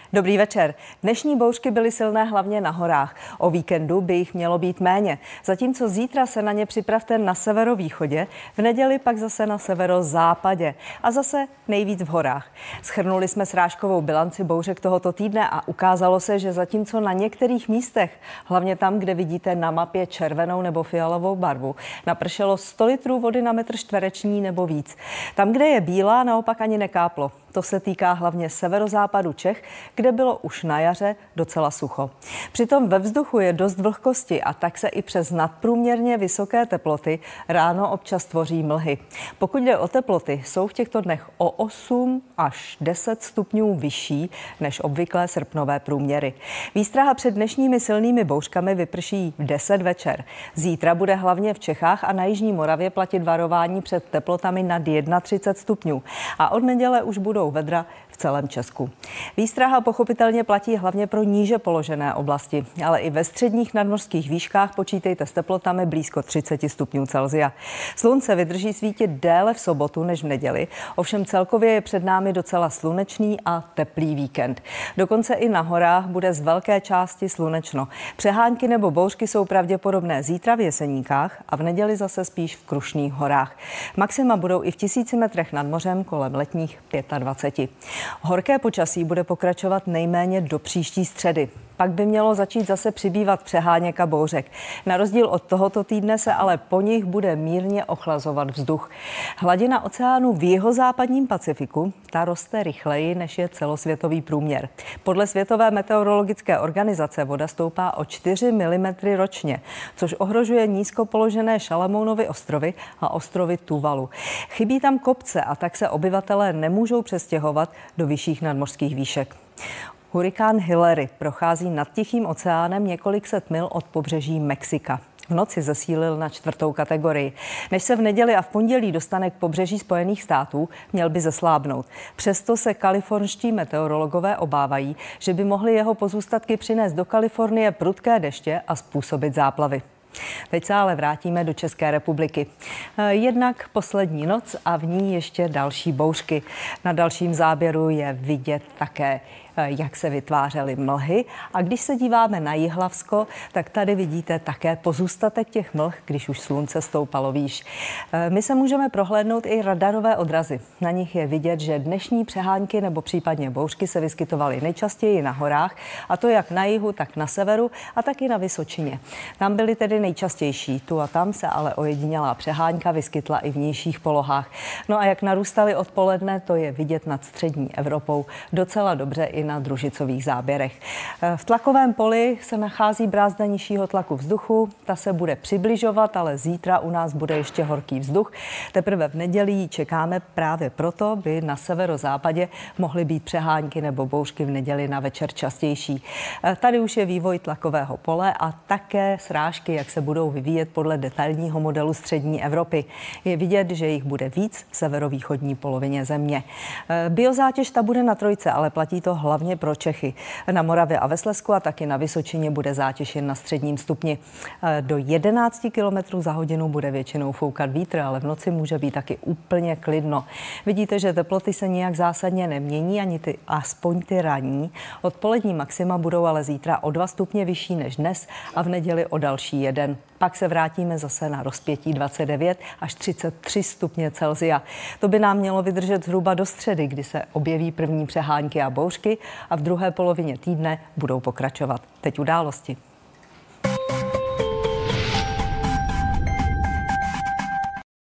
Dobrý večer. Dnešní bouřky byly silné hlavně na horách. O víkendu by jich mělo být méně. Zatímco zítra se na ně připravte na severovýchodě, v neděli pak zase na severozápadě a zase nejvíc v horách. Shrnuli jsme srážkovou bilanci bouřek tohoto týdne a ukázalo se, že zatímco na některých místech, hlavně tam, kde vidíte na mapě červenou nebo fialovou barvu, napršelo 100 litrů vody na metr čtvereční nebo víc. Tam, kde je bílá, naopak ani nekáplo. To se týká hlavně severozápadu Čech, kde bylo už na jaře docela sucho. Přitom ve vzduchu je dost vlhkosti a tak se i přes nadprůměrně vysoké teploty ráno občas tvoří mlhy. Pokud jde o teploty, jsou v těchto dnech o 8 až 10 stupňů vyšší než obvyklé srpnové průměry. Výstraha před dnešními silnými bouřkami vyprší v 10 večer. Zítra bude hlavně v Čechách a na jižní Moravě platit varování před teplotami nad 31 stupňů a od neděle už budou vedra v celém Česku. Výstraha pochopitelně platí hlavně pro níže položené oblasti, ale i ve středních nadmořských výškách počítejte s teplotami blízko 30 stupňů Celsia. Slunce vydrží svítit déle v sobotu než v neděli, ovšem celkově je před námi docela slunečný a teplý víkend. Dokonce i na horách bude z velké části slunečno. Přehánky nebo bouřky jsou pravděpodobné zítra v Jeseníkách a v neděli zase spíš v Krušných horách. Maxima budou i v 1000 metrech nad mořem kolem letních 25. Horké počasí bude pokračovat nejméně do příští středy. Pak by mělo začít zase přibývat přeháněk a bouřek. Na rozdíl od tohoto týdne se ale po nich bude mírně ochlazovat vzduch. Hladina oceánu v jihozápadním Pacifiku, ta roste rychleji, než je celosvětový průměr. Podle Světové meteorologické organizace voda stoupá o 4 mm ročně, což ohrožuje nízko položené Šalamounovy ostrovy a ostrovy Tuvalu. Chybí tam kopce a tak se obyvatelé nemůžou přestěhovat do vyšších nadmořských výšek. Hurikán Hilary prochází nad Tichým oceánem několik set mil od pobřeží Mexika. V noci zesílil na 4. kategorii. Než se v neděli a v pondělí dostane k pobřeží Spojených států, měl by zeslábnout. Přesto se kalifornští meteorologové obávají, že by mohly jeho pozůstatky přinést do Kalifornie prudké deště a způsobit záplavy. Teď se ale vrátíme do České republiky. Jednak poslední noc a v ní ještě další bouřky. Na dalším záběru je vidět také, jak se vytvářely mlhy. A když se díváme na Jihlavsko, tak tady vidíte také pozůstatek těch mlh, když už slunce stoupalo výš. My se můžeme prohlédnout i radarové odrazy. Na nich je vidět, že dnešní přehánky nebo případně bouřky se vyskytovaly nejčastěji na horách, a to jak na jihu, tak na severu a taky na Vysočině. Tam byly tedy nejčastější. Tu a tam se ale ojedinělá přehánka vyskytla i v nižších polohách. No a jak narůstaly odpoledne, to je vidět nad střední Evropou docela dobře i na družicových záběrech. V tlakovém poli se nachází brázda nižšího tlaku vzduchu. Ta se bude přibližovat, ale zítra u nás bude ještě horký vzduch. Teprve v neděli ji čekáme, právě proto by na severozápadě mohly být přehánky nebo bouřky v neděli na večer častější. Tady už je vývoj tlakového pole a také srážky, jak se budou vyvíjet podle detailního modelu střední Evropy. Je vidět, že jich bude víc v severovýchodní polovině země. Biozátěž ta bude na trojce, ale platí to hlavně pro Čechy. Na Moravě a ve Slezsku a taky na Vysočině bude zátěž jen na středním stupni. Do 11 km za hodinu bude většinou foukat vítr, ale v noci může být taky úplně klidno. Vidíte, že teploty se nijak zásadně nemění, ani aspoň ty ranní. Odpolední maxima budou ale zítra o 2 stupně vyšší než dnes a v neděli o další 1. Pak se vrátíme zase na rozpětí 29 až 33 stupně Celsia. To by nám mělo vydržet zhruba do středy, kdy se objeví první přehánky a bouřky a v druhé polovině týdne budou pokračovat. Teď události.